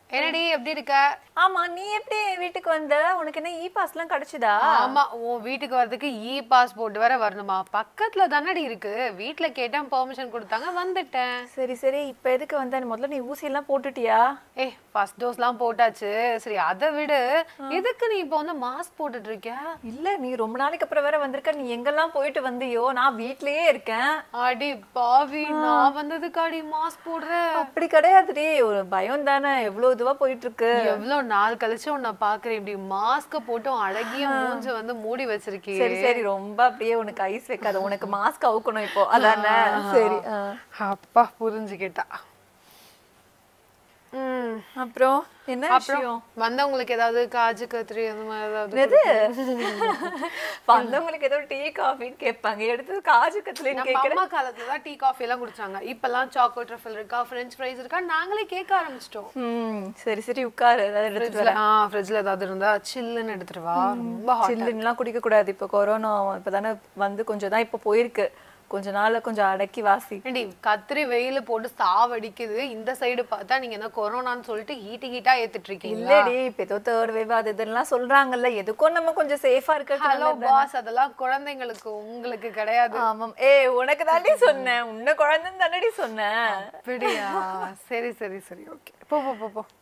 என்னடி எப்படி இருக்க? ஆமா, நீ எப்படி வீட்டுக்கு வந்த? உனக்கு என்ன இ பாஸ்லாம் கிடைச்சதா? ஆமா, உன் வீட்டுக்கு வரதுக்கு இ பாஸ்போர்ட் வேற வரணுமா? பக்கத்துல தானடி இருக்கு. வீட்ல கேட்டேன், பெர்மிஷன் கொடுத்தாங்க, வந்துட்டேன். சரி சரி, இப்ப எதுக்கு வந்த? முதல்ல நீ ஊசி எல்லாம் போட்டுட்டியா? ஃபர்ஸ்ட் டோஸ்லாம் போட்டாச்சு. சரி, அதை விடு. எதுக்கு நீ இப்போ வந்து மாஸ்க் போட்டுட்டு இருக்க? இல்ல, நீ ரொம்ப நாளைக்கு அப்புறம் வேற வந்திருக்க. நீ எங்கெல்லாம் போயிட்டு வந்தியோ? நான் வீட்லயே இருக்கேன். அடி பாவி, நான் வந்ததுக்காடி மாஸ்க் போடுற? அப்படி கிடையாதுடி, ஒரு பயம் தானே. எவ்வளவு இதுவா போயிட்டு இருக்கு. எவ்வளவு நாள் கழிச்சு உன்னை பாக்குறேன். இப்படி மாஸ்க போட்டு அழகிய மூஞ்ச வந்து மூடி வச்சிருக்கீங்க. சரி சரி, ரொம்ப அப்படியே உனக்கு ஐஸ் வைக்காத. உனக்கு மாஸ்க் அவுக்கணும் இப்போ, அதானே? சரி. அப்பா புரிஞ்சுக்கிட்டா. அப்புறம் என்ன விஷயம்? வந்தவங்களுக்கு ஏதாவது காஜு கத்திரி அந்த மாதிரி ஏதாவது? வந்தவங்களுக்கு ஏதோ டீ காஃபின்னு கேட்பாங்க, எடுத்து காஜு கத்திரின்னு கேட்கறேன். அம்மா காலத்துல தான் டீ காஃபி எல்லாம் குடிச்சாங்க. இப்பெல்லாம் சாக்லேட் ட்ரஃபிள் இருக்கா, ஃப்ரெஞ்ச் ஃப்ரைஸ் இருக்கா, நாங்களே கேட்க ஆரம்பிச்சிட்டோம். சரி சரி, உட்காரு. ஏதாவது எடுத்துட்டு வரேன். ஃப்ரிட்ஜ்ல ஏதாவது இருந்தா சில்லுன்னு எடுத்துட்டு வா. ரொம்ப சில்லுன்னுலாம் குடிக்க கூடாது. இப்போ கொரோனா இப்பதானே வந்து கொஞ்சம் தான் இப்போ போயிருக்கு. கொஞ்ச நாள்ல கொஞ்சம் அடக்கி வாசி. கத்திரி வெயில போட்டு சாவடிக்குது. இந்த சைடு பார்த்தா நீங்க என்ன கொரோனான்னு சொல்லிட்டு ஹீட்டா ஏத்துட்டு இருக்கீங்க. இல்லடி, இப்ப ஏதோ தேர்ட் வேவ் அது இதெல்லாம் சொல்றாங்கல்ல, எதுக்கும் நம்ம கொஞ்சம் சேஃபா இருக்க. ஹலோ பாஸ், அதெல்லாம் குழந்தைங்களுக்கு, உங்களுக்கு கிடையாது. ஆமாம். உனக்கு தாண்டி சொன்னேன், உன்ன குழந்தைன்னு தானடி சொன்னேன். அப்படியா? சரி சரி சரி, ஓகே, போ போ போ போ.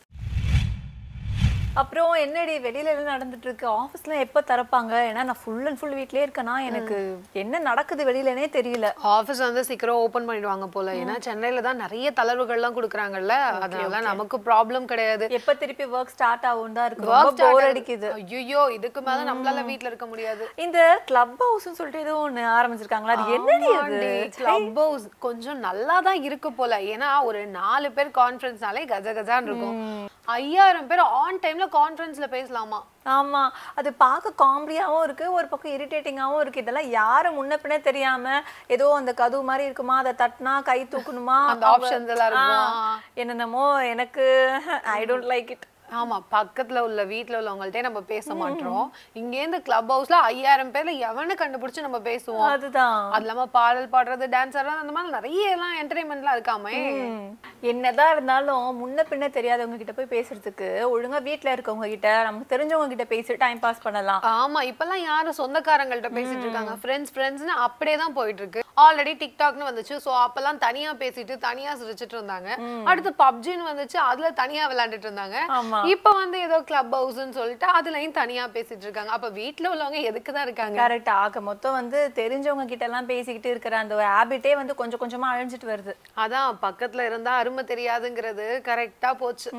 அப்புறம் என்னடி வெளியில எல்லாம் நடந்துட்டு இருக்கு? ஆபீஸ்ல எப்ப திறப்பாங்க? ஏன்னா நான் ஃபுல் அண்ட் ஃபுல் வீட்லயே இருக்கேனா, எனக்கு என்ன நடக்குது வெளியிலனே தெரியல. ஆபீஸ் வந்து சீக்கிரம் ஓபன் பண்ணிடுவாங்க போல. ஏன்னா சென்னையில தான் நிறைய தளர்வுகள்லாம் கொடுக்குறாங்கல்ல, அதனால நமக்கு ப்ராப்ளம் கிடையாது. எப்ப திருப்பி ஒர்க் ஸ்டார்ட் ஆகும் தான் இருக்கு. ரொம்ப போர் அடிக்குது. ஐயோ, இதுக்கு மேல நம்மளால வீட்ல இருக்க முடியாது. இந்த கிளப் ஹவுஸ்னு சொல்லிட்டு ஏதோ ஒண்ணு ஆரம்பிச்சிருக்காங்களா, அது என்னடி அது? கிளப் ஹவுஸ் கொஞ்சம் நல்லா தான் இருக்கு போல. ஏன்னா ஒரு 4 பேர் கான்ஃபரன்ஸ்னாலே கஜ கஜான்னு இருக்கும். 5000 பேர் ஆன் டைம்ல கான்ஃபரன்ஸ்ல பேசலாமா? ஆமா, அது பார்க்க காமெடியாவும் இருக்கு, ஒரு பக்கம் இரிட்டேட்டிங்காவும் இருக்கு. இதெல்லாம் யாரும் முன்ன பின்ன தெரியாம ஏதோ அந்த கதவு மாதிரி இருக்குமா, அதை தட்டினா கை தூக்கணுமா, அந்த ஆப்ஷன்ஸ் எல்லாம் இருக்கும். என்னென்னமோ. எனக்கு ஐ டோன்ட் லைக் இட். ஆமா, பக்கத்துல உள்ள வீட்டுல உள்ளவங்கள்ட்டே நம்ம பேச மாட்டோம். இங்க இருந்து கிளப் ஹவுஸ்ல 5000 பேர்ல எவனு கண்டுபிடிச்சு நம்ம பேசுவோம். அதுதான். அது இல்லாம பாடல் பாடுறது, டான்ஸ் ஆடுறது, அந்த மாதிரி நிறைய எல்லாம் என்டர்டைன்மெண்ட்லாம் இருக்காமே. என்னதான் இருந்தாலும் முன்ன பின்ன தெரியாதவங்க கிட்ட போய் பேசுறதுக்கு ஒழுங்கா வீட்டுல இருக்கவங்க கிட்ட, நமக்கு தெரிஞ்சவங்க கிட்ட பேசி டைம் பாஸ் பண்ணலாம். ஆமா, இப்பெல்லாம் யாரும் சொந்தக்காரங்கள்ட்ட பேசிட்டு இருக்காங்க. ஃப்ரெண்ட்ஸ்னு அப்படியே தான் போயிட்டு இருக்கு. ஆல்ரெடி டிக்டாக்னு வந்துச்சு. சோ அப்பெல்லாம் தனியா பேசிட்டு தனியா சிரிச்சிட்டு இருந்தாங்க. அடுத்து பப்ஜின்னு வந்துச்சு, அதுல தனியா விளையாண்டுட்டு இருந்தாங்க. இப்ப வந்து ஏதோ கிளப் ஹவுஸ்னு சொல்லிட்டு அதுலயும் தனியா பேசிட்டு இருக்காங்க. அப்ப வீட்டுல உள்ளவங்க எதுக்கு தான் இருக்காங்க? கரெக்ட். ஆக மொத்தம் வந்து தெரிஞ்சவங்க கிட்ட எல்லாம் பேசிக்கிட்டு இருக்கிற அந்த ஹேபிட்டே வந்து கொஞ்சம் கொஞ்சமா அழிஞ்சிட்டு வருது. அதான், பக்கத்துல இருந்தா அருமை தெரியாதுங்கிறது கரெக்டா போச்சு.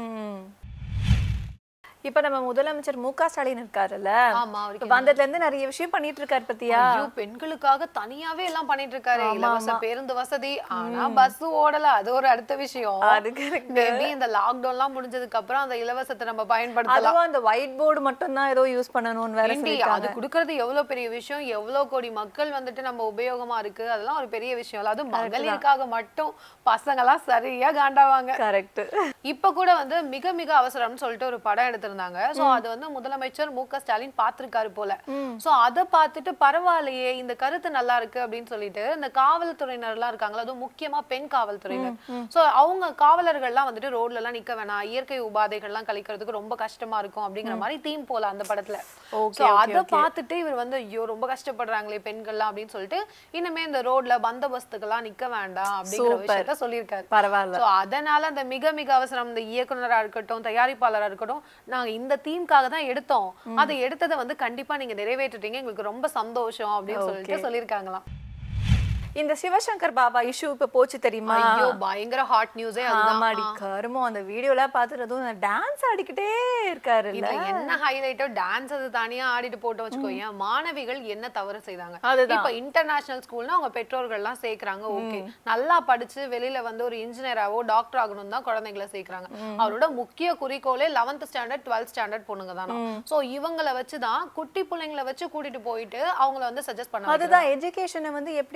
இப்ப நம்ம முதலமைச்சர் மு.க. ஸ்டாலின் இருக்காருல்ல, வந்ததுல இருந்து நிறைய விஷயம் பண்ணிட்டு இருக்காரு பத்தியா? பெண்களுக்காக தனியாவே எல்லாம் பண்ணிட்டு இருக்காரு. இலவச பேருந்து வசதி. ஆனா பஸ் ஓடல, அது ஒரு அடுத்த விஷயம். மேபி இந்த லாக்டவுன் எல்லாம் முடிஞ்சதுக்கு அப்புறம் அந்த இலவசத்தை நம்ம பயன்படுத்தலாம். அதுவும் அந்த ஒயிட் போர்டு மட்டும் தான் ஏதோ யூஸ் பண்ணணும்னு வேற சொல்லிருக்காங்க. அது குடுக்கிறது எவ்வளவு பெரிய விஷயம், எவ்வளவு கோடி மக்கள் வந்துட்டு நம்ம உபயோகமா இருக்கு, அதெல்லாம் ஒரு பெரிய விஷயம். அதுவும் மகளிருக்காக மட்டும் பசங்க எல்லாம் சரியா காண்டாவாங்க. கரெக்ட். இப்ப கூட வந்து மிக மிக அவசரம்னு சொல்லிட்டு ஒரு படம் எடுத்து இருந்தாங்க. சோ அது வந்து முதலமைச்சர் மு.க. ஸ்டாலின் பாத்துருக்காரு போல. சோ அத பார்த்துட்டு பரவாயில்லையே, இந்த கருத்து நல்லா இருக்கு அப்படின்னு சொல்லிட்டு இந்த காவல்துறையினர் எல்லாம் இருக்காங்களா, அதுவும் முக்கியமா பெண் காவல்துறையினர். சோ அவங்க காவலர்கள்லாம் வந்துட்டு ரோட்ல எல்லாம் நிக்க வேணாம், இயற்கை உபாதைகள் எல்லாம் கழிக்கிறதுக்கு ரொம்ப கஷ்டமா இருக்கும் அப்படிங்கிற மாதிரி தீம் போல அந்த படத்துல. சோ அத பார்த்துட்டு இவர் வந்து ஐயோ ரொம்ப கஷ்டப்படுறாங்களே பெண்கள்லாம் அப்படின்னு சொல்லிட்டு இனிமே இந்த ரோட்ல பந்தோபஸ்துக்கெல்லாம் நிக்க வேண்டாம் அப்படிங்கிற விஷயத்த சொல்லியிருக்காரு. பரவாயில்ல. சோ அதனால அந்த மிக மிக அவசரம், இந்த இயக்குனரா இருக்கட்டும், தயாரிப்பாளரா இருக்கட்டும், நாங்க இந்த தீம்காக தான் எடுத்தோம், அதை எடுத்ததை வந்து கண்டிப்பா நீங்க நிறைவேற்றிட்டீங்க, எங்களுக்கு ரொம்ப சந்தோஷம் அப்படின்னு சொல்லிட்டு சொல்லியிருக்காங்களாம். இந்த சிவசங்கர் பாபா இஷ்யூ இப்ப போச்சு தெரியுமா? ஐயோ பயங்கர ஹாட் நியூஸே அதுதான். ஆமாடி, கருமம். அந்த வீடியோல பாத்துறதும் டான்ஸ் ஆடிக்கிட்டே இருக்காரு. இதுல என்ன ஹைலைட்டோ, டான்ஸ் அது தனியா ஆடிட்டு போட்டு வச்சுக்கோங்க. மாணவிகள் என்ன தவறு செய்தாங்க? இப்ப இன்டர்நேஷனல் ஸ்கூல்னா அவங்க பெற்றோர்கள் எல்லாம் சேர்க்கறாங்க, ஓகே, நல்லா படிச்சு வெளியில வந்து ஒரு இன்ஜினியராவோ டாக்டர் ஆகணும் தான் குழந்தைகளை சேர்க்கறாங்க. அவரோட முக்கிய குறிக்கோளே 11th ஸ்டாண்டர்ட் 12th ஸ்டாண்டர்ட் பொண்ணுங்க தானா. சோ இவங்களை வச்சுதான் குட்டி பிள்ளைங்களை வச்சு கூட்டிட்டு போயிட்டு அவங்கள வந்து சஜஸ்ட் பண்ணாங்க. அதுதான் எஜுகேஷனை வந்து எப்படி ஒரு மிஸ்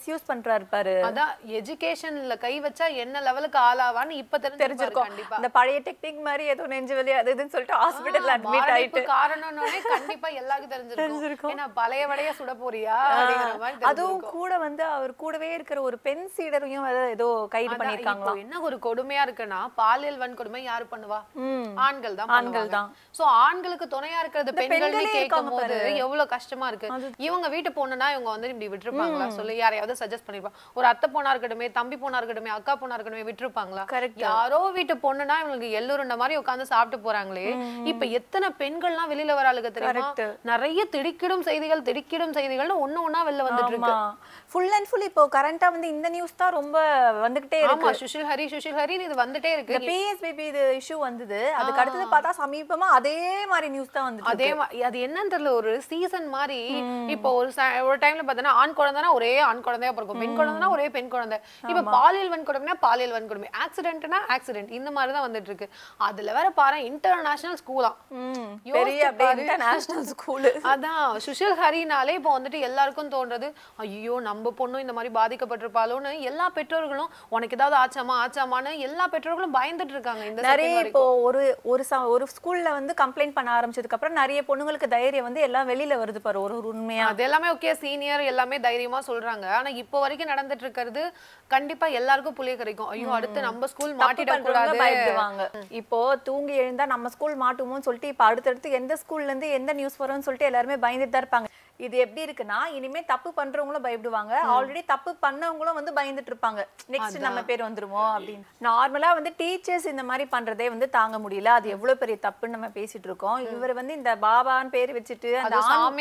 மிஸ்யூஸ் பண்றாரு பாரு. அதான் எஜுகேஷன்ல கை வச்சா என்ன லெவலுக்கு ஆளாவான்னு இப்ப தெரிஞ்சிருக்கும். கண்டிப்பா அந்த பழைய டெக்னிக் மாதிரி ஏதோ நெஞ்சு வலி அது இதுன்னு சொல்லிட்டு ஹாஸ்பிடல்ல அட்மிட் ஆயிட்டு காரணம்னே கண்டிப்பா எல்லாருக்கும் தெரிஞ்சிருக்கும். ஏன்னா பழைய வடைய சுட போறியா அப்படிங்கிற மாதிரி. அதுவும் கூட வந்து அவர் கூடவே இருக்கிற ஒரு பெண் சீடரையும் ஏதோ கைது பண்ணிருக்காங்க. என்ன ஒரு கொடுமையா இருக்குன்னா பாலியல் வன்கொடுமை யாரு பண்ணுவா? ஆண்கள் தான். சோ ஆண்களுக்கு துணையா இருக்கிறது பெண்கள் கேட்கும் போது எவ்வளவு கஷ்டமா இருக்கு. இவங்க வீட்டு பொண்ணுனா இவங்க வந்து இப்படி விட்டுருப்பாங்களா சொல்லி யாரையாவது சஜஸ்ட் பண்ணிருப்பாங்க. ஒரு அத்தை பொண்ணா இருக்கட்டுமே, தம்பி பொண்ணா இருக்கட்டுமே, அக்கா பொண்ணா இருக்கட்டுமே விட்டுருப்பாங்களா? யாரோ வீட்டு பொண்ணுனா இவங்களுக்கு எள்ளுருண்ட மாதிரி உட்கார்ந்து சாப்பிட்டு போறாங்களே. இப்ப எத்தனை பெண்கள்லாம் வெளியில வராளுங்க தெரியுமா? நிறைய திடுக்கிடும் செய்திகள்னு ஒண்ணா வெளில வந்துட்டு இருக்கு. ஃபுல் அண்ட் ஃபுல் இப்போ கரண்டா வந்து இந்த நியூஸ் தான் ரொம்ப வந்துகிட்டே இருக்கு. ஆமா, சுஷில் ஹரி இது வந்துட்டே இருக்கு. PSBB இது இஷ்யூ வந்தது. அதுக்கு அடுத்து பார்த்தா சமீபமா அதே மாதிரி நியூஸ் தான் வந்து. அதே அது என்னன்னு தெரியல, ஒரு சீசன் மாதிரி. இப்போ ஒரு டைம்ல பார்த்தனா ஆண் குழந்தைனா ஒரே ஆண் குழந்தையா பிறக்கும், பெண் குழந்தைனா ஒரே பெண் குழந்தை. இப்ப பாலியல் வன்கொடுமை, ஆக்சிடென்ட்னா ஆக்சிடென்ட், இந்த மாதிரி தான் வந்துட்டு இருக்கு. அதுல வேற பாரு இன்டர்நேஷனல் ஸ்கூலா, பெரிய இன்டர்நேஷனல் ஸ்கூல். அதான் சுஷில் ஹரினாலே இப்போ வந்துட்டு எல்லாருக்கும் தோன்றது, ஐயோ நம்ம பொண்ணும் இந்த மாதிரி பாதிக்கப்பட்டிருப்பாளோன்னு எல்லா பெற்றோர்களும் உனக்கு ஏதாவது ஆச்சாமான்னு எல்லா பெற்றோர்களும் பயந்துட்டு இருக்காங்க. இந்த நிறைய இப்போ ஒரு ஸ்கூல்ல வந்து கம்ப்ளைண்ட் பண்ண ஆரம்பிச்சதுக்கு அப்புறம் நிறைய பொண்ணுங்களுக்கு தைரியம் வந்து எல்லாம் வெளியில வருது பாரு. ஒரு உண்மையா அது எல்லாமே ஓகே, சீனியர் எல்லாமே தைரியமா சொல்றாங்க. ஆனா இப்போ வரைக்கும் நடந்துட்டு இருக்கிறது கண்டிப்பா எல்லாருக்கும் புளிய கரைக்கும். ஐயோ அடுத்து நம்ம ஸ்கூல் மாட்டிடக்கூடாது பயப்படுவாங்க. இப்போ தூங்கி எழுந்தா நம்ம ஸ்கூல் மாட்டுமோன்னு சொல்லிட்டு இப்ப அடுத்தடுத்து எந்த ஸ்கூல்ல இருந்து எந்த நியூஸ் வரும்னு சொல்லிட்டு எல்லாருமே பயந்துட்டு தான் இருப்பாங்க. இது எப்படி இருக்குன்னா இனிமே தப்பு பண்றவங்களும் பயப்படுவாங்க, ஆல்ரெடி தப்பு பண்ணவங்களும் வந்து பயந்துட்டு இருப்பாங்க. நெக்ஸ்ட் நம்ம பேர் வந்துருமோ அப்படின்னு. நார்மலா வந்து டீச்சர்ஸ் இந்த மாதிரி பண்றதே வந்து தாங்க முடியல. அது எவ்வளவு பெரிய தப்புன்னு நம்ம பேசிட்டு இருக்கோம். இவர் வந்து இந்த பாபான்னு பேர் வச்சுட்டு அந்த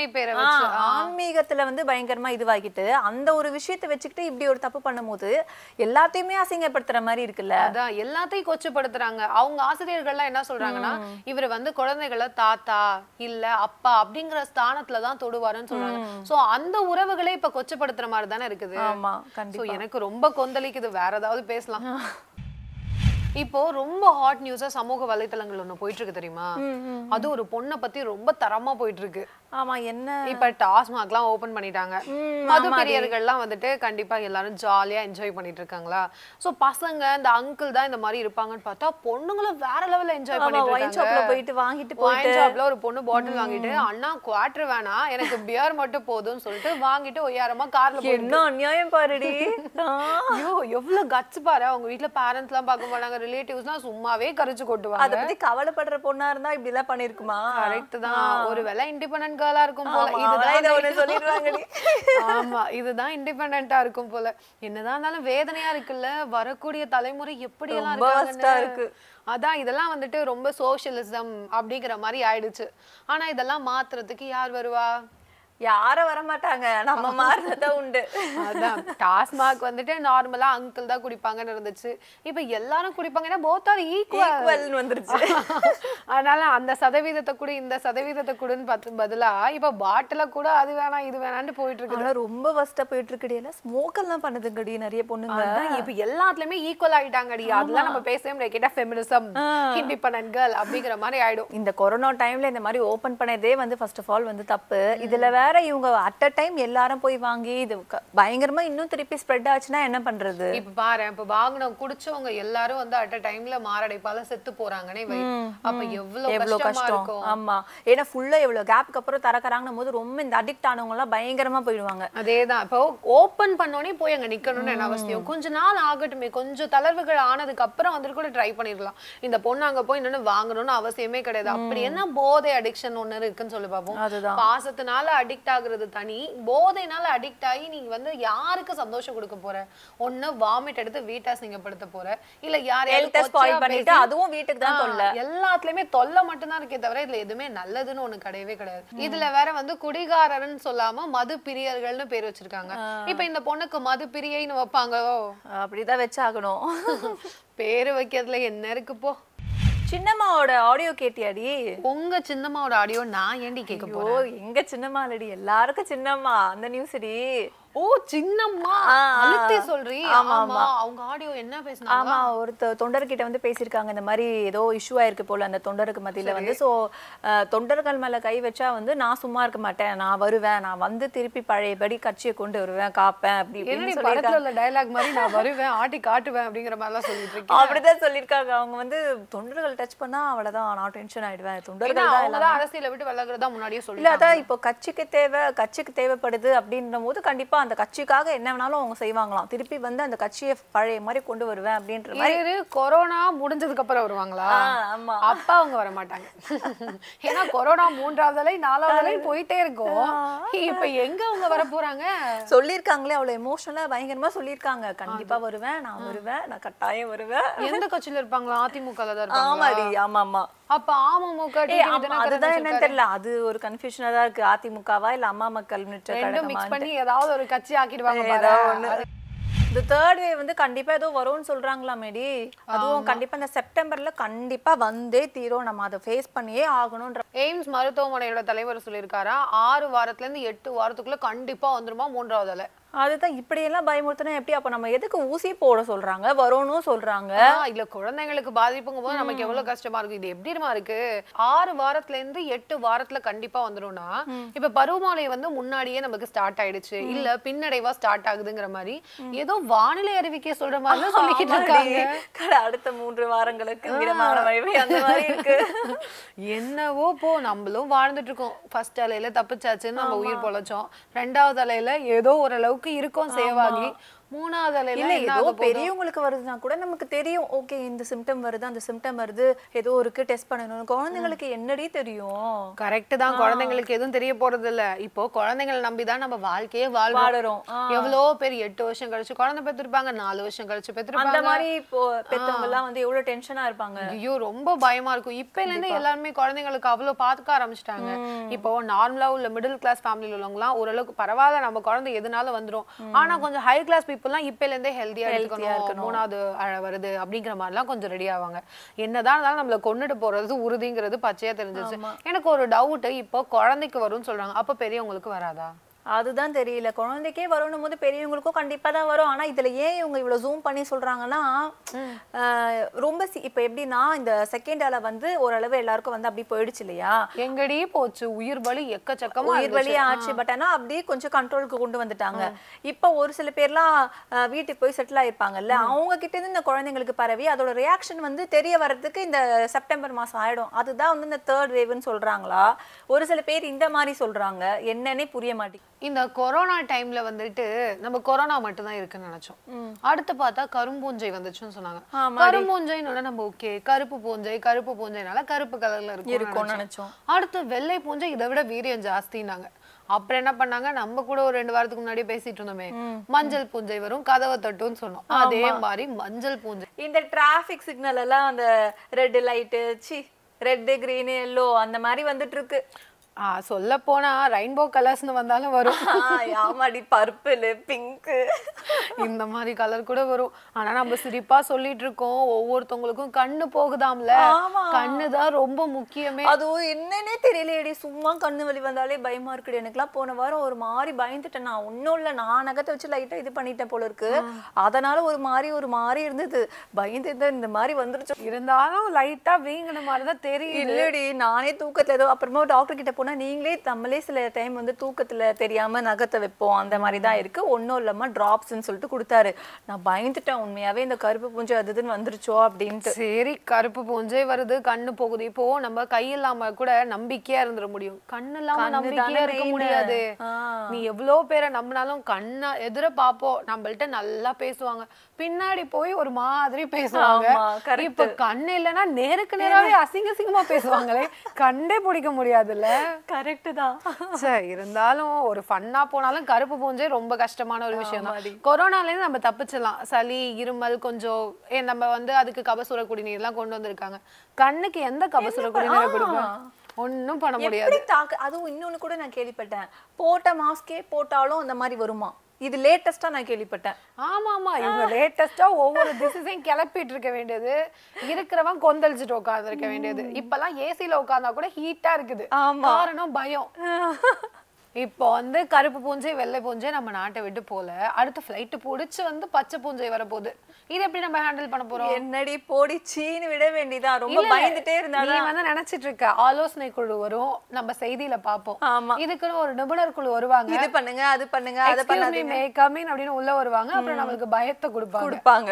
ஆன்மீகத்துல வந்து பயங்கரமா இதுவாகிட்டு அந்த ஒரு விஷயத்தை வச்சுக்கிட்டு இப்படி ஒரு தப்பு பண்ணும்போது எல்லாத்தையுமே அசிங்கப்படுத்துற மாதிரி இருக்குல்ல. அதான் எல்லாத்தையும் கொச்சப்படுத்துறாங்க. அவங்க ஆசிரியர்கள்லாம் என்ன சொல்றாங்கன்னா இவர் வந்து குழந்தைகளை தாத்தா இல்ல அப்பா அப்படிங்கிற ஸ்தானத்துலதான் தொடுவாரு சொல்றாங்க. சோ அந்த உறவுகளே இப்ப கொச்சப்படுத்துற மாதிரி தானே இருக்குது. ஆமா கண்டிப்பா. எனக்கு ரொம்ப கொந்தளிக்குது. வேற ஏதாவது பேசலாம். இப்போ ரொம்ப ஹாட் நியூஸா சமூக வலைத்தளங்கள் ஒண்ணு போயிட்டு இருக்கு தெரியுமா? அது ஒரு பொண்ணை பத்தி ரொம்ப தரமா போயிட்டு இருக்கு. ஆமா என்ன இப்ப டாஸ்மாக்லாம் ஓபன் பண்ணிட்டாங்க. மது பிரியர்கள்லாம் வந்துட்டு கண்டிப்பா எல்லாரும் ஜாலியா என்ஜாய் பண்ணிட்டு இருக்காங்களா? சோ பசங்க இந்த அங்கிள் தான் இந்த மாதிரி இருப்பாங்கன்னு பார்த்தா பொண்ணுங்களும் வேற லெவல்ல என்ஜாய் பண்ணிட்டு இருக்காங்க. ஒயின் ஷாப்ல போயிட்டு வாங்கிட்டு ஒயின் ஷாப்ல ஒரு பொண்ணு பாட்டில் வாங்கிட்டு அண்ணா குவார்ட்டர் வேணா எனக்கு பியர் மட்டும் போதும்னு சொல்லிட்டு வாங்கிட்டு ஒய்யாரமா கார்ல போயிட்டு. என்ன அநியாயம் பாருடி. ஐயோ எவ்வளவு கட்ஸ் பாரு. அவங்க வீட்ல பேரண்ட்ஸ் எல்லாம் பார்க்க மாட்டாங்க, ரிலேட்டிவ்ஸ்லாம் சும்மாவே கரிச்சு கொட்டுவாங்க. அத பத்தி கவலைப்படுற பொண்ணா இருந்தா இப்படி எல்லாம் பண்ணிருக்குமா? கரெக்ட் தான். ஒருவேளை இண்டிபெண்டன்ட் கேர்லா இருக்கும் போல. இதுதான் சொல்லிடுவாங்க. ஆமா இதுதான் இண்டிபெண்டன்ட்டா இருக்கும் போல. என்னதான் இருந்தாலும் வேதனையா இருக்குல்ல. வரக்கூடிய தலைமுறை எப்படி எல்லாம் இருக்காங்க. அதான் இதெல்லாம் வந்துட்டு ரொம்ப சோஷியலிசம் அப்படிங்கிற மாதிரி ஆயிடுச்சு. ஆனா இதெல்லாம் மாத்துறதுக்கு யார் வருவா? யாரும் வர மாட்டாங்க, நம்ம மாறினதா உண்டு. அதான் டாஸ்மாக் வந்துட்டு நார்மலா அங்கிள் தான் குடிப்பாங்கன்னு இருந்துச்சு. இப்ப எல்லாரும் குடிப்பாங்கன்னா போத் ஆர் ஈக்குவல் வந்துருச்சு. அதனால அந்த சதவீதத்தை கூட இந்த சதவீதத்தை கூடன்னு பதிலா இப்ப பாட்டில கூட அது வேணாம் இது வேணான்னு போயிட்டு இருக்கு. ரொம்ப வஸ்டா போயிட்டு இருக்குடியில ஸ்மோக் எல்லாம் பண்ணுதுங்கடி நிறைய பொண்ணுங்க. இப்ப எல்லாத்துலயுமே ஈக்குவல் ஆயிட்டாங்கடி. அதெல்லாம் நம்ம பேசவே முடியாது. கேட்டா ஃபெமினிசம், இண்டிபெண்டன்ட் கேர்ள் அப்படிங்கிற மாதிரி ஆயிடும். இந்த கொரோனா டைம்ல இந்த மாதிரி ஓபன் பண்ணதே வந்து ஃபர்ஸ்ட் ஆஃப் ஆல் வந்து தப்பு. இதுல வேற இவங்க அட் அ டைம் எல்லாரும் போய் வாங்கி இது பயங்கரமா இன்னும் திருப்பி ஸ்ப்ரெட் ஆச்சுன்னா என்ன பண்றது? இப்ப பாரு இப்ப வாங்குனவங்க குடிச்சவங்க எல்லாரும் வந்து அட் அ டைம்ல மாரடைப்பால செத்து போறாங்கனே. அப்ப எவ்வளவு கஷ்டமா இருக்கும். ஆமா ஏன்னா ஃபுல்லா எவ்வளவு கேப்க்கு அப்புறம் தரக்கறாங்கன்னும் போது ரொம்ப இந்த அடிக்ட் ஆனவங்க எல்லாம் பயங்கரமா போயிடுவாங்க. அதேதான். இப்போ ஓபன் பண்ணோனே போய் அங்க நிக்கணும்னு என்ன அவசியம்? கொஞ்ச நாள் ஆகட்டுமே, கொஞ்சம் தளர்வுகள் ஆனதுக்கு அப்புறம் வந்து கூட ட்ரை பண்ணிடலாம். இந்த பொண்ணு அங்க போய் இன்னொன்னு வாங்கணும்னு அவசியமே கிடையாது. அப்படி என்ன போதை அடிக்ஷன் ஒண்ணு இருக்குன்னு சொல்லி பாப்போம். பாசத்தினால அடிக்ட் ஆகுறது தனி, போதைனால அடிக்ட் ஆகி நீ வந்து யாருக்கு சந்தோஷம் கொடுக்க போற? ஒண்ணு வாமிட் எடுத்து வீட்டை அசிங்கப்படுத்த போற, இல்ல யாரையாவது ஸ்பாயில் பண்ணிட்டு அதுவும் வீட்டுக்கு தான் தொல்லை. எல்லாத்துலயுமே தொல்லை மட்டும் தான் இருக்கே தவிர இதுல எதுவுமே நல்லதுன்னு ஒண்ணு கிடையவே கிடையாது. இதுல வேற வந்து குடிகாரர்னு சொல்லாம மது பிரியர்கள்னு பேர் வச்சிருக்காங்க. இப்ப இந்த பொண்ணுக்கு மது பிரியைன்னு வைப்பாங்களோ? அப்படிதான் வச்சாகணும். பேரு வைக்கிறதுல என்ன இருக்கு போ. சின்னம்மாவோட ஆடியோ கேட்டியாடி? உங்க சின்னம்மாவோட ஆடியோ நான் ஏண்டி கேட்க போறேன்? எங்க சின்னம்மா இல்லடி, எல்லாருக்கும் சின்னம்மா அந்த நியூஸ்டி. ஓ சின்னம்மா அழுத்தி சொல்றீ? ஆமா அவங்க ஆடியோ என்ன பேசுனாங்க? ஆமா ஒரு தொண்டர்கிட்ட வந்து பேசியிருக்காங்க இந்த மாதிரி ஏதோ இஷ்யூ ஆயிருக்கு போல அந்த தொண்டருக்கு மத்தியில வந்து. சோ தொண்டர்கள் மேல கை வச்சா வந்து நான் சும்மா இருக்க மாட்டேன், நான் வருவேன், நான் வந்து திருப்பி பழையபடி கட்சியை கொண்டு வருவேன், காப்பேன் அப்படி இப்படின்னு சொல்லிருக்காங்க. டயலாக் மாதிரி நான் வருவேன் ஆட்டி காட்டுவேன் அப்படிங்கிற மாதிரி எல்லாம் சொல்லிட்டு இருக்கேன். அப்படிதான் சொல்லிருக்காங்க. அவங்க வந்து தொண்டர்கள் டச் பண்ணா அவ்வளவுதான் நான் டென்ஷன் ஆயிடுவேன், தொண்டர்கள் தான் அரசியலை விட்டு விலகுறதா முன்னாடியே சொல்லி. இல்ல அதான் இப்போ கட்சிக்கு தேவைப்படுது அப்படின்ற போது கண்டிப்பா அந்த கட்சிக்காக என்ன வேணாலும் அவங்க செய்வாங்களாம். திருப்பி வந்து அந்த கட்சியை பழைய மாதிரி கொண்டு வருவேன் அப்படின்ற மாதிரி. கொரோனா முடிஞ்சதுக்கு அப்புறம் வருவாங்களா? ஆமா அப்ப அவங்க வர மாட்டாங்க. ஏன்னா கொரோனா 3வது அலை 4வது அலை போயிட்டே இருக்கும். இப்ப எங்க அவங்க வர போறாங்க? சொல்லிருக்காங்களே அவ்வளவு எமோஷனலா பயங்கரமா சொல்லிருக்காங்க. கண்டிப்பா வருவேன், நான் வருவேன், நான் கட்டாயம் வருவேன். எந்த கட்சியில இருப்பாங்களா? அதிமுகல தான் இருப்பாங்க. ஆமாடி ஆமா. அப்ப அமமுக அதுதான் என்னன்னு தெரியல, அது ஒரு கன்ஃபியூஷனா தான் இருக்கு. அதிமுகவா இல்ல அம்மா மக்கள் முன்னேற்ற கழகமா மிக்ஸ் பண்ணி ஏதாவது ஒரு கட்சி ஆக்கிடுவாங்க பாரு. இந்த தேர்ட் வேவ் வந்து கண்டிப்பா ஏதோ வரும்னு சொல்றாங்களா மேடி? அதுவும் கண்டிப்பா இந்த செப்டம்பர்ல கண்டிப்பா வந்தே தீரும், நம்ம அதை ஃபேஸ் பண்ணியே ஆகணும்ன்ற. எய்ம்ஸ் மருத்துவமனையோட தலைவர் சொல்லியிருக்காரா 6 வாரத்துல இருந்து 8 வாரத்துக்குள்ள கண்டிப்பா வந்துருமா 3வது அலை. அதுதான் இப்படி எல்லாம் பயமுறுத்தினா எப்படி? அப்ப நம்ம எதுக்கு ஊசி போட சொல்றாங்க, வரும்னு சொல்றாங்க? இல்ல குழந்தைங்களுக்கு பாதிப்புங்கும் போது நமக்கு எவ்வளவு கஷ்டமா இருக்கு. இது எப்படிமா இருக்கு? 6 வாரத்துல இருந்து 8 வாரத்துல கண்டிப்பா வந்துரும்னா இப்ப பருவமழை வந்து முன்னாடியே நமக்கு ஸ்டார்ட் ஆயிடுச்சு, இல்ல பின்னடைவா ஸ்டார்ட் ஆகுதுங்கிற மாதிரி ஏதோ வானிலை அறிவிக்கை சொல்ற மாதிரி சொல்லிக்கிட்டு இருக்காங்க. அடுத்த 3 வாரங்களுக்கு மிதமான மழை அந்த மாதிரி இருக்கு. என்னவோ போ, நம்மளும் வாழ்ந்துட்டு இருக்கோம். ஃபர்ஸ்ட் அலையில தப்பிச்சாச்சுன்னு நம்ம உயிர் பொழைச்சோம். 2வது அலையில ஏதோ ஓரளவுக்கு இருக்கும் சேவாகி. 3வது அலையில ஏதோ பெரியவங்களுக்கு வருதுன்னா கூட நமக்கு தெரியும், ஓகே இந்த சிம்டம் வருது அந்த சிம்டம் வருது ஏதோ இருக்கு டெஸ்ட் பண்ணணும். குழந்தைங்களுக்கு என்னடி தெரியும்? கரெக்ட் தான், குழந்தைங்களுக்கு எதுவும் தெரிய போறது இல்ல. இப்போ குழந்தைங்களை நம்பிதான் நம்ம வாழ்க்கையே வாழ்றோம். எவ்வளவு பேர் 8 வருஷம் கழிச்சு குழந்தை பெற்றிருப்பாங்க, 4 வருஷம் கழிச்சு பெற்றிருப்பாங்க. அந்த மாதிரி இப்போ பெத்தவங்க எல்லாம் வந்து எவ்வளவு டென்ஷனா இருப்பாங்க. ஐயோ ரொம்ப பயமா இருக்கும். இப்பல இருந்து எல்லாருமே குழந்தைங்களுக்கு அவ்வளவு பாத்துக்க ஆரம்பிச்சிட்டாங்க. இப்போ நார்மலா உள்ள மிடில் கிளாஸ் ஃபேமிலில உள்ளவங்க எல்லாம் ஓரளவுக்கு பரவாயில்ல, நம்ம குழந்தை எதுனாலும் வந்துரும். ஆனா கொஞ்சம் ஹை கிளாஸ் பீப்புள் எல்லாம் இப்பல இருந்தே ஹெல்தியா இருக்கணும், 3வது அழை வருது அப்படிங்கிற மாதிரி எல்லாம் கொஞ்சம் ரெடி ஆவாங்க. என்னதான் இருந்தாலும் நம்மள கொண்டுட்டு போறது உறுதிங்கிறது பச்சையா தெரிஞ்சிச்சு. எனக்கு ஒரு டவுட், இப்போ குழந்தைக்கு வரும்னு சொல்றாங்க, அப்ப பெரியவங்களுக்கு வராதா? அதுதான் தெரியல. குழந்தைக்கே வரணும் போது பெரியவங்களுக்கும் கண்டிப்பா தான் வரும். ஆனா இதுல ஏன் இவங்க இவ்வளவு ஜூம் பண்ணி சொல்றாங்கன்னா ரொம்ப இப்ப எப்படின்னா இந்த செகண்ட் அலை வந்து ஓரளவு எல்லாருக்கும் வந்து அப்படி போயிடுச்சு இல்லையா? எங்கடி போச்சு உயிர் பலி, எக்கச்சக்கமா உயிர் பலி ஆச்சு. பட் ஆனா அப்படியே கொஞ்சம் கண்ட்ரோலுக்கு கொண்டு வந்துட்டாங்க. இப்ப ஒரு சில பேர்லாம் வீட்டுக்கு போய் செட்டில் ஆயிருப்பாங்கல்ல, அவங்க கிட்ட இருந்து இந்த குழந்தைங்களுக்கு பரவி அதோட ரியாக்ஷன் வந்து தெரிய வர்றதுக்கு இந்த செப்டம்பர் மாசம் ஆயிடும். அதுதான் வந்து இந்த தேர்ட் வேவ்னு சொல்றாங்களா? ஒரு சில பேர் இந்த மாதிரி சொல்றாங்க, என்னன்னே புரிய மாட்டேங்குது. இந்த கொரோனா டைம்ல வந்துட்டு நம்ம கொரோனா மட்டும் தான் இருக்குன்னு நினைச்சோம். அடுத்து பார்த்தா கரும்பூஞ்சை வந்துச்சுன்னு சொன்னாங்க. கரும்பூஞ்சைன்னு நம்ம ஓகே கருப்பு பூஞ்சைனால கருப்பு கலர்ல இருக்கும் நினைச்சோம். அடுத்து வெள்ளை பூஞ்சை இதை விட வீரியம் ஜாஸ்தினாங்க. அப்புறம் என்ன பண்ணாங்க, நம்ம கூட ஒரு 2 வாரத்துக்கு முன்னாடி பேசிட்டு இருந்தோமே மஞ்சள் பூஞ்சை வரும் கதவை தட்டுன்னு சொன்னோம். அதே மாதிரி மஞ்சள் பூஞ்சை. இந்த டிராபிக் சிக்னல் எல்லாம் அந்த red light red green yellow அந்த மாதிரி வந்துட்டு இருக்கு. சொல்ல போனா ரெயின்போ கலர்ஸ்னு வந்தாலும் வரும். ஆமாடி, பர்பிள் பிங்க் இந்த மாதிரி கலர் கூட வரும். ஆனா நம்ம சிரிப்பா சொல்லிட்டு இருக்கோம், ஒவ்வொருத்தவங்களுக்கும் கண்ணு போகுதாம்ல. கண்ணுதான் ரொம்ப முக்கியமே. அதுவும் என்னன்னே தெரியலையடி, சும்மா கண்ணு வலி வந்தாலே பயமா இருக்குடி. எனக்குலாம் போன வாரம் ஒரு மாதிரி பயந்துட்டேன். நான் ஒன்னும் இல்ல, நான் நகத்தை வச்சு லைட்டா இது பண்ணிட்டேன் போல இருக்கு. அதனால ஒரு மாதிரி இருந்தது, பயந்து இந்த மாதிரி வந்துருச்சு. இருந்தாலும் லைட்டா வீங்கின மாதிரிதான் தெரியும். இல்லடி, நானே தூக்கத்துல ஏதோ அப்புறமா டாக்டர் கிட்ட நம்மளே சில டைம் வந்து தூக்கத்துல தெரியாம நகத்தை வைப்போம், அந்த மாதிரி தான் இருக்கு. ஒன்னும் இல்லாம டிராப்ஸ்ன்னு சொல்லிட்டு கொடுத்தாரு. நான் பயந்துட்டேன் உண்மையாவே, இந்த கருப்பு பூஞ்சை அதுன்னு வந்துருச்சோ அப்படின்ட்டு. சரி, கருப்பு பூஞ்சை வருது கண்ணு போகுது, இப்போ நம்ம கை இல்லாம கூட நம்பிக்கையா இருந்துட முடியும், கண்ணு இல்லாம நம்பிக்கையா இருக்க முடியாது. நீ எவ்வளவு பேரை நம்பினாலும் கண்ணா எதிர பாப்போம், நம்மள்ட்ட நல்லா பேசுவாங்க, பின்னாடி போய் ஒரு மாதிரி பேசுவாங்க. இப்ப கண்ணு இல்லைன்னா நேருக்கு நேராவே அசிங்கமா பேசுவாங்களே, கண்டே பிடிக்க முடியாதுல்ல. கரெக்ட் தான். சரி, இருந்தாலும் ஒரு ஃபன்னா போனாலும் கருப்பு பூஞ்சை ரொம்ப கஷ்டமான ஒரு விஷயம் தான். கொரோனால இருந்து நம்ம தப்பிச்சலாம். சளி இருமல் கொஞ்சம் நம்ம வந்து அதுக்கு கபசுர குடிநீர் எல்லாம் கொண்டு வந்திருக்காங்க. கண்ணுக்கு எந்த கபசுர குடிநீரை கொடுப்போம்? ஒன்னும் பண்ண முடியாது. அதுவும் இன்னொன்னு கூட நான் கேள்விப்பட்டேன், போட்ட மாஸ்கே போட்டாலும் அந்த மாதிரி வருமா? இது லேட்டஸ்டா நான் கேள்விப்பட்டேன். ஆமா, இவங்க லேட்டஸ்டா ஒவ்வொரு டிசீஸையும் கிளப்பிட்டு இருக்க வேண்டியது, இருக்கிறவன் கொந்தளிச்சுட்டு உட்கார்ந்து இருக்க வேண்டியது. இப்பெல்லாம் ஏசில உட்கார்ந்தா கூட ஹீட்டா இருக்குது, காரணம் பயம். இப்போ வந்து கருப்பு பூஞ்சை வெள்ளை பூஞ்சை நம்ம நாட்டை விட்டு போல, அடுத்த ஃப்ளைட் புடிச்சு வந்து பச்சை பூஞ்சை வரப்போகுது. இது எப்படி நம்ம ஹேண்டில் பண்ண போறோம்? என்னடி போடிச்சின்னு விட வேண்டியதா, ரொம்ப பயந்துட்டே நீ இருந்தாதான். வந்து நினைச்சிட்டு இருக்க ஆலோசனை குழு வரும், நம்ம செய்தியில பாப்போம். ஆமா, இதுக்குன்னு ஒரு நிபுணர் குழு வருவாங்க, இது பண்ணுங்க அது பண்ணுங்க அதை Excuse me, பண்ணாதீங்க may come in அப்படின்னு உள்ள வருவாங்க. அப்புறம் நம்மளுக்கு பயத்தை கொடுப்பாங்க.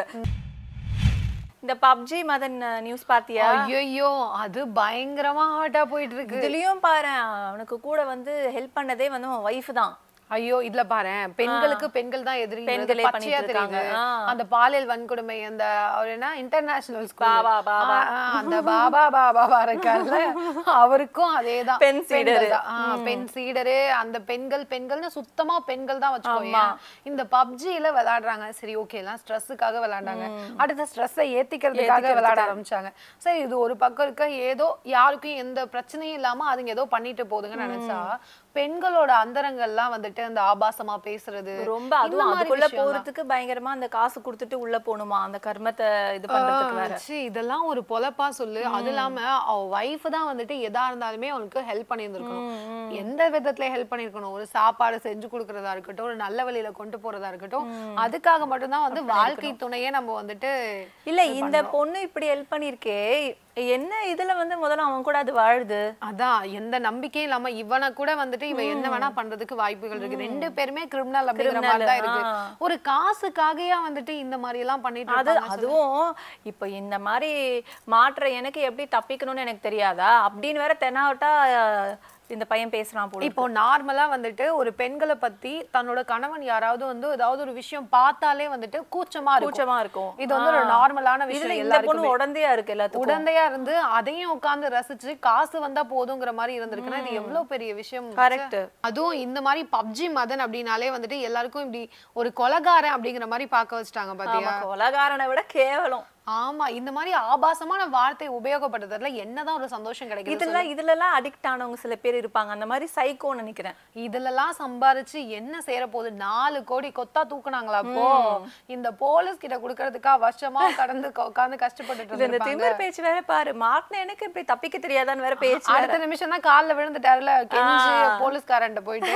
இந்த பப்ஜி மதன் நியூஸ் பாத்தியா? ஐயோ, அது பயங்கரமா ஹாட்டா போயிட்டு இருக்கு. இதுலயும் பாரு, அவனுக்கு கூட வந்து ஹெல்ப் பண்ணதே வந்து அவன் வைஃப் தான். ஐயோ, இதுல பாரு, பெண்களுக்கு பெண்கள் தான் எதிரி, பெண்களே பச்சையா பண்ணிட்டு தெரியுது. இருக்காங்க. அந்த பாலியல் வன்கொடுமை, அந்த அவர் என்ன இன்டர்நேஷனல் பாபா, பாபா. அந்த பாபா இருக்கார்ல, அவருக்கும் அதேதான். பெண் சீடரு. பெண் சீடரு. அந்த பெண்கள்னு சுத்தமா பெண்கள் தான் வச்சுக்கோங்க. இந்த பப்ஜில விளையாடுறாங்க. சரி, ஓகே, எல்லாம் ஸ்ட்ரெஸ்ஸுக்காக விளையாண்டாங்க. அடுத்த ஸ்ட்ரெஸ்ஸை ஏத்திக்கிறதுக்காக விளையாட ஆரம்பிச்சாங்க. சரி, இது ஒரு பக்கம் இருக்க, ஏதோ யாருக்கும் எந்த பிரச்சனையும் இல்லாம அதுங்க ஏதோ பண்ணிட்டு போகுதுங்கன்னு நினைச்சா, பெண்களோட அந்தரங்கள்லாம் வந்துட்டு அந்த ஆபாசமா பேசுறது, ரொம்ப அதுவும் அதுக்குள்ள போறதுக்கு பயங்கரமா அந்த காசு கொடுத்துட்டு உள்ள போணுமா, அந்த கர்மத்தை இது பண்றதுக்கு வேற. இதெல்லாம் ஒரு பொலப்பா சொல்லு. அது இல்லாம அவ வைஃப் தான் வந்துட்டு எதா இருந்தாலுமே அவனுக்கு ஹெல்ப் பண்ணியிருந்திருக்கணும். எந்த விதத்துல ஹெல்ப் பண்ணிருக்கணும்? ஒரு சாப்பாடு செஞ்சு கொடுக்கறதா இருக்கட்டும், ஒரு நல்ல வழியில கொண்டு போறதா இருக்கட்டும், அதுக்காக மட்டும்தான் வந்து வாழ்க்கை துணையே நம்ம வந்துட்டு இல்ல. இந்த பொண்ணு இப்படி ஹெல்ப் பண்ணிருக்கே, என்ன இதுல வந்து முதல்ல அவன் கூட அது வாழுது. அதான் எந்த நம்பிக்கையும் இல்லாம இவனை கூட வந்துட்டு இவன் என்ன வேணா பண்றதுக்கு வாய்ப்புகள் இருக்கு. ரெண்டு பேருமே கிரிமினல் அப்படிங்கிற மாதிரி தான் இருக்கு. ஒரு காசுக்காகயா வந்துட்டு இந்த மாதிரி எல்லாம் பண்ணிட்டு இருக்காங்க. அதுவும் இப்ப இந்த மாதிரி மாற்ற எனக்கு எப்படி தப்பிக்கணும்னு எனக்கு தெரியாதா அப்படின்னு வேற தெனாவட்டா இந்த பையன் பேசுறான் போல. இப்போ நார்மலா வந்துட்டு ஒரு பெண்களை பத்தி தன்னோட கணவன் யாராவது வந்து ஏதாவது ஒரு விஷயம் பார்த்தாலே வந்துட்டு கூச்சமா இருக்கும். இது வந்து ஒரு நார்மலான விஷயம். இந்த பொண்ணு உடந்தையா இருக்கு, எல்லாத்துக்கும் உடந்தையா இருந்து அதையும் உட்கார்ந்து ரசிச்சு காசு வந்தா போதுங்கிற மாதிரி இருந்திருக்குன்னா இது எவ்வளவு பெரிய விஷயம். கரெக்ட். அதுவும் இந்த மாதிரி பப்ஜி மதன் அப்படின்னாலே வந்துட்டு எல்லாருக்கும் இப்படி ஒரு கொலைகாரன் அப்படிங்கிற மாதிரி பார்க்க வச்சுட்டாங்க பாத்தியா? கொலைகாரனை விட கேவலம். ஆமா, இந்த மாதிரி ஆபாசமான வார்த்தை உபயோகப்படுத்துறதுல என்னதான் ஒரு சந்தோஷம் கிடைக்குது? இதுல எல்லாம் அடிக்ட் ஆனவங்க சில பேர் இருப்பாங்க, அந்த மாதிரி சைக்கோன்னு நினைக்கிறேன். இதுல எல்லாம் சம்பாரிச்சு என்ன சேர போகுது? 4 கோடி கொத்தா தூக்குனாங்களா? அப்போ இந்த போலீஸ் கிட்ட குடுக்கறதுக்கா வருஷமா கடந்து உட்கார்ந்து கஷ்டப்பட்டுட்டு இந்த திமிர் பேச்சு வேற பாரு. மாட்டின எனக்கு இப்படி தப்பிக்க தெரியாதான்னு வேற பேச்சு. அடுத்த நிமிஷம் தான் கால்ல விழுந்துட்டாருல, கெஞ்சி போலீஸ்காரன்ட்ட போயிட்டு.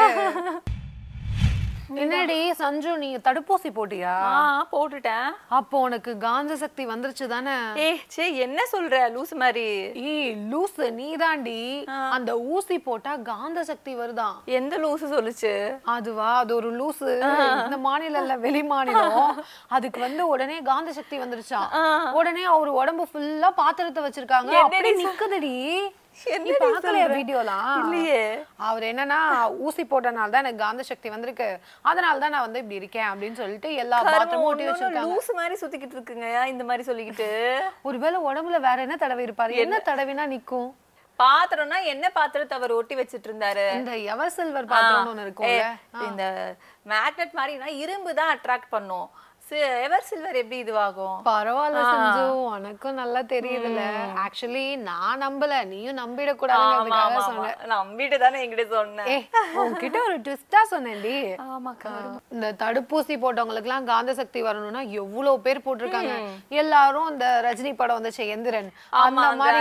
என்னடி சஞ்சு, நீ தடுப்பூசி போட்டியா? போட்டுட்டேன். அப்போ உனக்கு காந்த சக்தி வந்துருச்சு தானே? என்ன சொல்ற லூசு மாதிரி? லூசு நீதாண்டி. அந்த ஊசி போட்டா காந்த சக்தி வருதான். எந்த லூசு சொல்லுச்சு? அதுவா, அது ஒரு லூசு. இந்த மாநிலம் இல்ல, வெளி மாநிலம். அதுக்கு வந்து உடனே காந்த சக்தி வந்துருச்சான். உடனே அவரு உடம்பு ஃபுல்லா பாத்திரத்தை வச்சிருக்காங்க, அப்படியே நிக்குதுடி. அவர் என்னன்னா, ஊசி போட்டனால தான் எனக்கு காந்த சக்தி வந்திருக்கு, அதனால தான் நான் வந்து இப்படி இருக்கேன் அப்படின்னு சொல்லிட்டு எல்லா பாத்திரமும் ஒட்டி வச்சிருக்காங்க. லூசு மாதிரி சுத்திக்கிட்டு இருக்குங்க இந்த மாதிரி சொல்லிக்கிட்டு. ஒருவேளை உடம்புல வேற என்ன தடவை இருப்பாரு? என்ன தடவினா நிக்கும்? பாத்திரம்னா என்ன பாத்திரத்தை அவர் ஒட்டி வச்சிட்டு இருந்தாரு? இந்த எவர் சில்வர் பாத்திரம் ஒண்ணு இருக்கும்ல, இந்த மேக்னெட் மாதிரினா இரும்பு தான் அட்ராக்ட் பண்ணும். எவர் சில்வர் எப்படி இதுவாகும்? பரவாயில்ல செஞ்சு, உனக்கும் நல்லா தெரியுதுல்ல. ஆக்சுவலி நான் நம்பல, நீயும் நம்பிடக்கூடாதுங்கிறதுக்காக சொன்னேன். நம்பிட்டு தானே என்கிட்ட சொன்னேன். உன்கிட்ட ஒரு ட்விஸ்டா சொன்னேன்டி. இந்த தடுப்பூசி போட்டவங்களுக்கு எல்லாம் காந்த சக்தி வரணும்னா எவ்வளவு பேர் போட்டிருக்காங்க. எல்லாரும் இந்த ரஜினி படம் வந்து எந்திரன் அந்த மாதிரி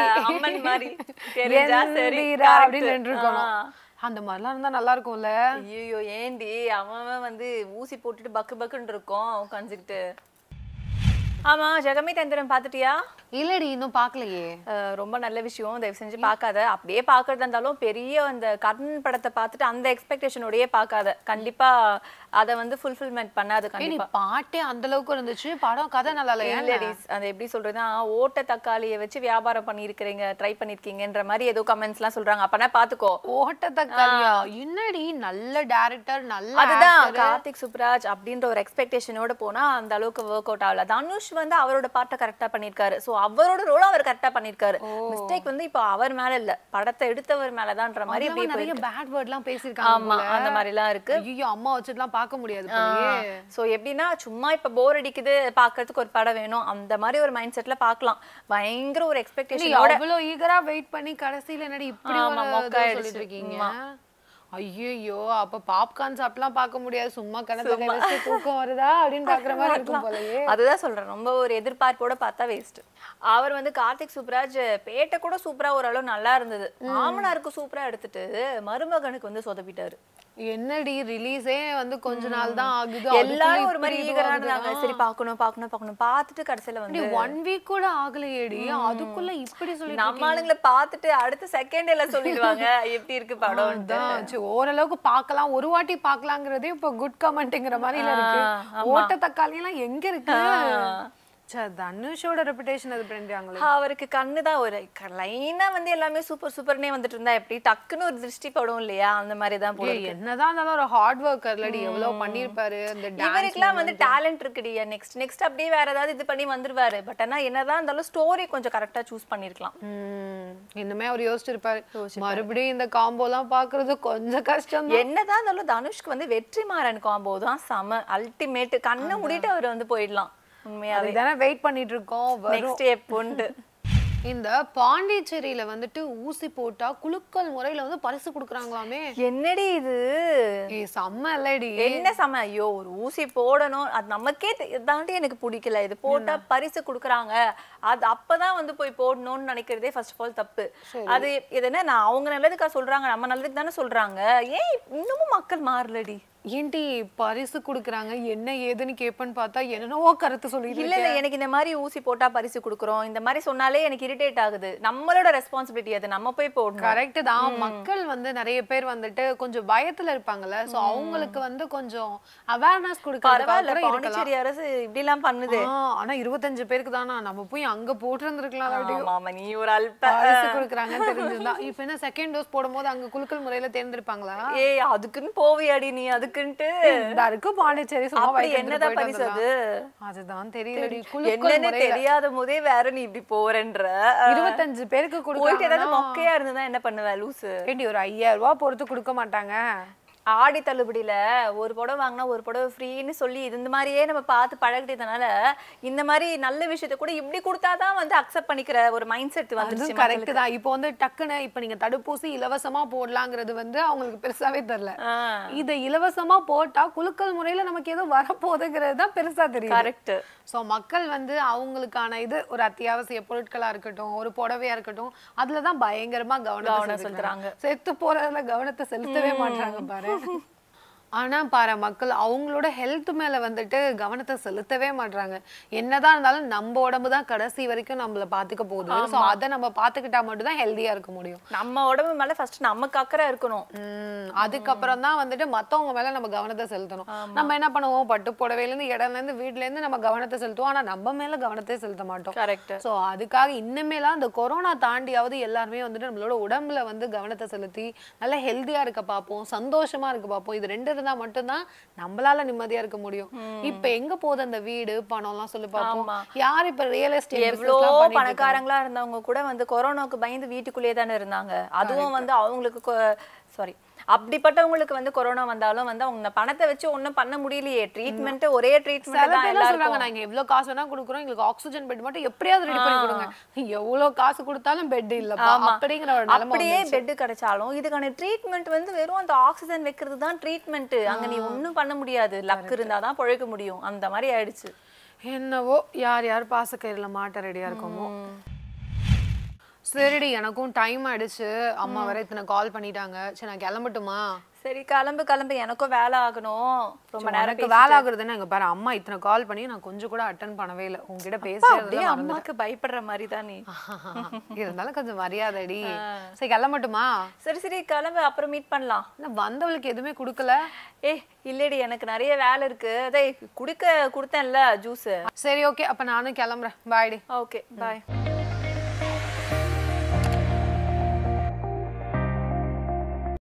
அப்படின்னு நின்றுக்கணும். அந்த மாதிரிலாம் இருந்தா நல்லா இருக்கும்ல. ஐயோ ஏண்டி, அவன் வந்து ஊசி போட்டுட்டு பக்கு பக்குன்னு இருக்கும் உட்காந்துக்கிட்டு. ஆமா, ஜெகமே தந்திரம் பாத்துட்டியா? இல்லடி, இன்னும் பாக்கலையே. ரொம்ப நல்ல விஷயம், தயவு செஞ்சு பாக்காத. அப்படியே பாக்குறதா இருந்தாலும் பெரிய அந்த கர்ணன் படத்தை பார்த்துட்டு அந்த எக்ஸ்பெக்டேஷனோடயே பாக்காத. கண்டிப்பா அதை வந்து ஃபுல்ஃபில்மெண்ட் பண்ணாது. கண்டிப்பா பாட்டே அந்த அளவுக்கு இருந்துச்சு, படம் கதை நல்லா இல்லையா? அது எப்படி சொல்றதுன்னா, ஓட்ட தக்காளியை வச்சு வியாபாரம் பண்ணிருக்கீங்க, ட்ரை பண்ணிருக்கீங்கன்ற மாதிரி ஏதோ கமெண்ட்ஸ் எல்லாம் சொல்றாங்க. அப்பனா பாத்துக்கோ. ஓட்ட தக்காளியா? என்னடி, நல்ல டைரக்டர், நல்ல அதுதான் கார்த்திக் சுப்ராஜ் அப்படின்ற ஒரு எக்ஸ்பெக்டேஷனோட போனா அந்த அளவுக்கு ஒர்க் அவுட் ஆகல. தனுஷ் வந்து அவரோட பார்ட்ட கரெக்டா பண்ணிருக்காரு. சோ அவரோட ரோல அவர் கரெக்டா பண்ணிருக்காரு. மிஸ்டேக் வந்து இப்போ அவர் மேல இல்ல, படத்தை எடுத்தவர் மேலதான்ற மாதிரி நிறைய பேட் வேர்ட்லாம் பேசிருக்காங்க. ஆமா, அந்த மாதிரி எல்லாம் இருக்கு. ஐயோ, அம்மா வச்சுட்டுலாம் பார்க்க முடியாது போலயே. சோ எப்படின்னா, சும்மா இப்ப போர் அடிக்குது, பாக்குறதுக்கு ஒரு படம் வேணும், அந்த மாதிரி ஒரு மைண்ட் செட்ல பார்க்கலாம். பயங்கர ஒரு எக்ஸ்பெக்டேஷனோட அவ்வளவு ஈகரா வெயிட் பண்ணி கடைசில என்னடி இப்படி சொல்லிட்டு இருக்கீங்க? ஐயோ, அப்ப பாப்கார்ன் சாப்பிடலாம் பார்க்க முடியாது, சும்மா கணத்துல வச்சு தூக்கம் வருதா அப்படின்னு பாக்குற மாதிரி இருக்கும் போலயே. அதுதான் சொல்றேன், ரொம்ப ஒரு எதிர்பார்ப்போட பார்த்தா வேஸ்ட். அவர் வந்து கார்த்திக் சுப்ராஜ் பேட்டை கூட சூப்பரா ஓரளவு நல்லா இருந்தது. மாமனாருக்கு சூப்பரா எடுத்துட்டு மருமகனுக்கு வந்து சொதப்பிட்டாரு. என்னடி ரிலீஸே வந்து கொஞ்ச நாள் தான் ஆகுது, எல்லாரும் ஒரு மாதிரி ஈகரா இருந்தாங்க. சரி பார்க்கணும் பார்க்கணும் பார்க்கணும் பார்த்துட்டு கடைசியில வந்து 1 வீக் கூட ஆகலையேடி, அதுக்குள்ள இப்படி சொல்லி நம்ம ஆளுங்களை பார்த்துட்டு அடுத்த செகண்ட்ல சொல்லிடுவாங்க எப்படி இருக்கு படம். ஓரளவுக்கு பார்க்கலாம், ஒரு வாட்டி பார்க்கலாங்கிறதே இப்ப குட் கமெண்ட்ங்கிற மாதிரி இருக்கு. ஓட்ட தக்காளி எல்லாம் எங்க இருக்கு? தனுஷோட ரெபுடேஷன் அது பண்றாங்களே. அவருக்கு கண்ணுதான் ஒரு லைனா வந்து எல்லாமே சூப்பர் சூப்பர்னே வந்துட்டு இருந்தா எப்படி டக்குன்னு ஒரு திருஷ்டி படும் இல்லையா, அந்த மாதிரி தான் போல. என்னதான் இருந்தாலும் ஒரு ஹார்ட் ஒர்க்கர்லடி, எவ்வளவு பண்ணிருப்பாரு. அந்த இவருக்குலாம் வந்து டேலண்ட் இருக்குடி. நெக்ஸ்ட் அப்படியே வேற ஏதாவது இது பண்ணி வந்துருவாரு. பட் ஆனா என்னதான் இருந்தாலும் ஸ்டோரி கொஞ்சம் கரெக்டா சூஸ் பண்ணிருக்கலாம். இன்னுமே அவர் யோசிச்சிருப்பாரு, மறுபடியும் இந்த காம்போ எல்லாம் பாக்குறது கொஞ்சம் கஷ்டம். என்னதான் இருந்தாலும் தனுஷ்க்கு வந்து வெற்றிமாறன் காம்போ தான் செம அல்டிமேட். கண்ணை மூடிட்டு அவர் வந்து போயிடலாம். உண்மையாவே தானே வெயிட் பண்ணிட்டு இருக்கோம் நெக்ஸ்ட் எப்போன்னு. இந்த பாண்டிச்சேரியில வந்துட்டு ஊசி போட்டா குலுக்கல் முறையில வந்து பரிசு குடுக்குறாங்களாமே. என்னடி இது? செம்ம இல்லடி. என்ன செம்ம? ஐயோ ஒரு ஊசி போடணும், அது நமக்கே தாண்டி எனக்கு பிடிக்கல. இது போட்டா பரிசு குடுக்குறாங்க, அது அப்பதான் வந்து போய் போடணும்னு நினைக்கிறதே ஃபர்ஸ்ட் ஆஃப் ஆல் தப்பு. அது எதுனா நான் அவங்க நல்லதுக்கா சொல்றாங்க, நம்ம நல்லதுக்கு தானே சொல்றாங்க. ஏன் இன்னமும் மக்கள் மாறலடி? ஏன்டி பரிசு குடுக்குறாங்க என்ன ஏதுன்னு கேப்பன்னு பார்த்தா என்னவோ கருத்து சொல்லிட்டு. இல்ல எனக்கு இந்த மாதிரி ஊசி போட்டா பரிசு குடுக்குறோம் இந்த மாதிரி சொன்னாலே எனக்கு இரிட்டேட் ஆகுது. நம்மளோட ரெஸ்பான்சிபிலிட்டி அது, நம்ம போய் போடணும். கரெக்ட் தான். மக்கள் வந்து நிறைய பேர் வந்துட்டு கொஞ்சம் பயத்துல இருப்பாங்கல்ல, சோ அவங்களுக்கு வந்து கொஞ்சம் அவேர்னஸ் கொடுக்கறதுக்காக பாண்டிச்சேரி அரசு இப்படி எல்லாம் பண்ணுது. ஆனா 25 பேருக்கு தானா, நம்ம போய் அங்க போட்டு இருந்திருக்கலாம். ஆமா நீ ஒரு அல்ப பரிசு குடுக்குறாங்கன்னு தெரிஞ்சிருந்தா இப்ப என்ன செகண்ட் டோஸ் போடும்போது அங்க குலுக்கல் முறையில தேர்ந்தெடுப்பாங்களா? அதுக்குன்னு போவியாடி நீ? அதுக்குன்ட்டு பாண்டிச்சேரி என்னதான் பரிசு அது? அதுதான் தெரியலடி. என்னன்னு தெரியாத போதே வேற நீ இப்படி போறன்ற 25 பேருக்கு போயிட்டு ஏதாவது மொக்கையா இருந்ததா என்ன பண்ணுவ லூசு? ஏண்டி ஒரு 5000 ரூபாய் பொறுத்து கொடுக்க மாட்டாங்க? ஆடி தள்ளுபடியில ஒரு புடவை வாங்கினா ஒரு புடவை ஃப்ரீன்னு சொல்லி இந்த மாதிரியே நம்ம பார்த்து பழகிட்டதுனால இந்த மாதிரி நல்ல விஷயத்த கூட இப்படி கொடுத்தாதான் வந்து அக்செப்ட் பண்ணிக்கிற ஒரு மைண்ட் செட் வந்துருச்சு. கரெக்ட் தான். இப்போ வந்து டக்குன்னு இப்ப நீங்க தடுப்பூசி இலவசமா போடலாங்கிறது வந்து அவங்களுக்கு பெருசாவே தெரியல. இதை இலவசமா போட்டா குலுக்கல் முறையில நமக்கு ஏதோ வரப்போகுதுங்கிறது தான் பெருசா தெரியும். கரெக்ட். சோ மக்கள் வந்து அவங்களுக்கான இது ஒரு அத்தியாவசிய பொருட்களா இருக்கட்டும், ஒரு புடவையா இருக்கட்டும், அதுலதான் பயங்கரமா கவனம் செலுத்துறாங்க. செத்து போறதுல கவனத்தை செலுத்தவே மாட்டாங்க பாரு. ஆனா பாரு மக்கள் அவங்களோட ஹெல்த் மேல வந்துட்டு கவனத்தை செலுத்தவே மாட்டாங்க. என்னதான் இருந்தாலும் நம்ம உடம்பு தான் கடைசி வரைக்கும் நம்மள பாத்துக்க போகுது. சோ அத நம்ம பாத்துக்கிட்டா மட்டும் தான் ஹெல்தியா இருக்க முடியும். நம்ம உடம்பு மேல ஃபர்ஸ்ட் நமக்கு அக்கறை இருக்கணும். அதுக்கப்புறம் தான் வந்துட்டு மத்தவங்க மேல நம்ம கவனத்தை செலுத்தணும். நம்ம என்ன பண்ணுவோம், பட்டு புடவையில இருந்து இடம்ல இருந்து வீட்டுல இருந்து நம்ம கவனத்தை செலுத்துவோம், ஆனா நம்ம மேல கவனத்தை செலுத்த மாட்டோம். கரெக்ட். சோ அதுக்காக இன்னுமேலாம் இந்த கொரோனா தாண்டியாவது எல்லாருமே வந்துட்டு நம்மளோட உடம்புல வந்து கவனத்தை செலுத்தி நல்லா ஹெல்தியா இருக்க பார்ப்போம், சந்தோஷமா இருக்க பார்ப்போம். இது ரெண்டு இருந்தா மட்டும்தான் நம்மளால நிம்மதியா இருக்க முடியும். இப்ப எங்க போகுது அந்த வீடு பணம் எல்லாம் சொல்லி பார்ப்போம். யார் இப்ப ரியல் எஸ்டேட் எவ்வளோ பணக்காரங்களா இருந்தவங்க கூட வந்து கொரோனாக்கு பயந்து வீட்டுக்குள்ளேயே தானே இருந்தாங்க. அதுவும் வந்து அவங்களுக்கு அப்படிப்பட்டவங்களுக்கு வந்து கொரோனா வந்தாலும் வந்து அவங்க பணத்தை வச்சு ஒண்ணும் பண்ண முடியலையே. ட்ரீட்மெண்ட் ஒரே ட்ரீட்மெண்ட் தான் எல்லாரும் சொல்றாங்க. நாங்க எவ்வளவு காசு வேணா கொடுக்குறோம், எங்களுக்கு ஆக்சிஜன் பெட் மட்டும் எப்படியாவது ரெடி பண்ணி கொடுங்க. எவ்வளவு காசு கொடுத்தாலும் பெட் இல்லப்பா அப்படிங்கிற ஒரு நிலைமை. அப்படியே பெட் கிடைச்சாலும் இதுக்கான ட்ரீட்மெண்ட் வந்து வெறும் அந்த ஆக்சிஜன் வைக்கிறது தான் ட்ரீட்மெண்ட். அங்க நீ ஒண்ணும் பண்ண முடியாது, லக் இருந்தாதான் பிழைக்க முடியும். அந்த மாதிரி ஆயிடுச்சு. என்னவோ யார் யார் பாசக்கயிறுல மாட்ட ரெடியா இருக்கோமோ. சரிடி, எனக்கும் டைம் ஆயிடுச்சு. அம்மா வேற இத்தனை கால் பண்ணிட்டாங்க. சரி நான் கிளம்பட்டுமா? சரி கிளம்பு, எனக்கும் வேலை ஆகணும். ரொம்ப நேரம் வேலை ஆகுறதுன்னு எங்க பாரு, அம்மா இத்தனை கால் பண்ணி நான் கொஞ்சம் கூட அட்டன் பண்ணவே இல்லை. உங்ககிட்ட பேசுறது அம்மாக்கு பயப்படுற மாதிரி தான் நீ. இருந்தாலும் கொஞ்சம் மரியாதைடி. சரி கிளம்பட்டுமா? சரி கிளம்பு, அப்புறம் மீட் பண்ணலாம். வந்தவளுக்கு எதுவுமே குடுக்கல? இல்லடி எனக்கு நிறைய வேலை இருக்கு. அதே கொடுத்தேன்ல ஜூஸ். சரி ஓகே, அப்ப நானும் கிளம்புறேன். பாய்டி. ஓகே பாய்.